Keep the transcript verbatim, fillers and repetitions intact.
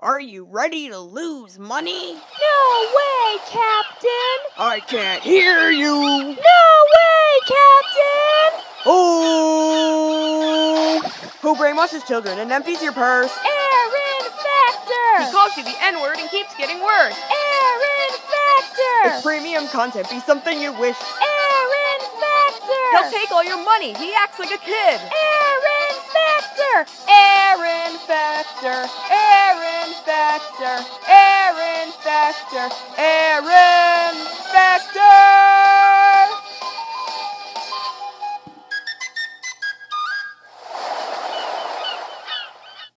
Are you ready to lose money? No way, Captain! I can't hear you! No way, Captain! Oh! Who brainwashes children and empties your purse? Aaron Fechter! He calls you the N-word and keeps getting worse. Aaron Fechter! If premium content be something you wish, Aaron Fechter! He'll take all your money. He acts like a kid. Aaron Fechter! Aaron Fechter, Aaron Fechter, Aaron Fechter, Aaron